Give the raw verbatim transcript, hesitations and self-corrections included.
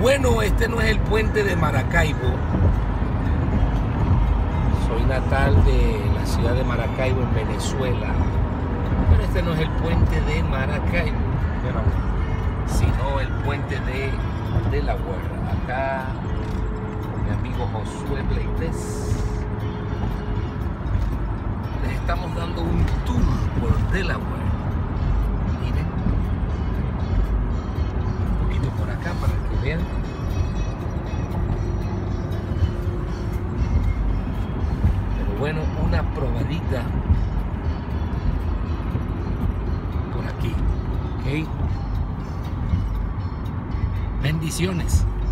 Bueno, este no es el puente de Maracaibo. Soy natal de la ciudad de Maracaibo, en Venezuela. Pero este no es el puente de Maracaibo, bueno, sino el puente de, de La Guerra. Acá mi amigo Josué Bleites. Les estamos dando un tour por Delaware. Miren. Un poquito por acá para que vean. Pero bueno, una probadita por aquí. ¿Ok? Bendiciones.